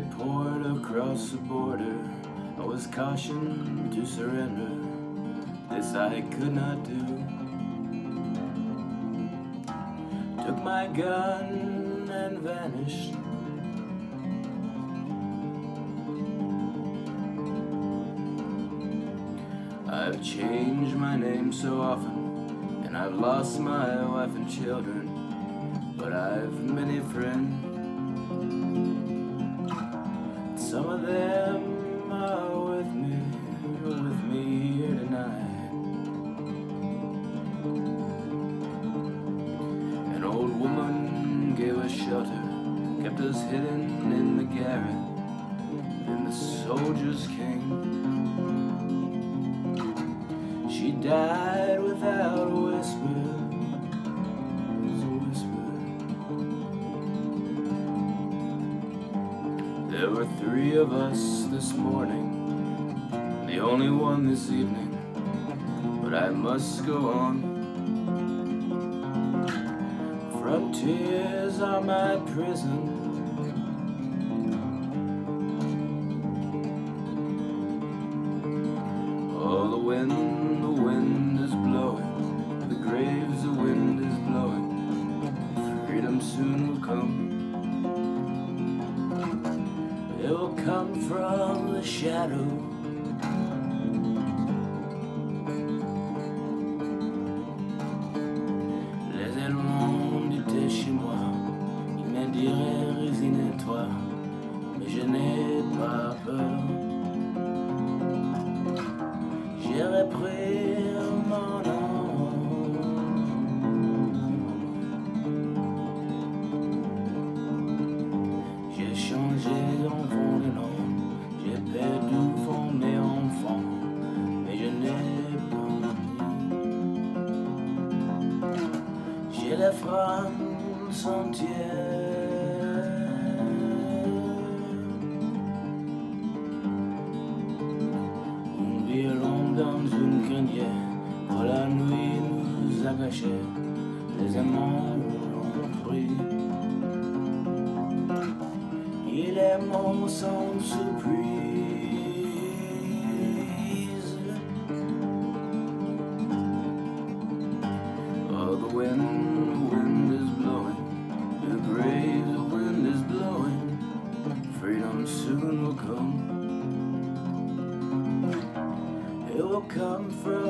poured across the border. I was cautioned to surrender. This I could not do. Took my gun and vanished. I've changed my name so often, and I've lost my wife and children, but I've many friends. Some of them are with me here tonight. An old woman gave us shelter, kept us hidden in the garret. Then the soldiers came. She died without a whisper. There were 3 of us this morning, the only one this evening, but I must go on. Frontiers are my prison. Oh, the wind is blowing, to the graves the wind is blowing. Freedom soon will come. It will come from the shadow. Les ailerons étaient chez moi, ils me diraient résigne-toi, mais je n'ai pas peur. J'irai pris mon nom. J'ai changé d'enfant de nom, j'ai perdu mes enfants, mais je n'ai pas mis. J'ai la France entière. Un violon dans une grenière, quand la nuit nous a cachés, les aimants l'ont pris. Il est mort sans surprise. Oh, the wind is blowing, the grave, the wind is blowing. Freedom soon will come. It will come from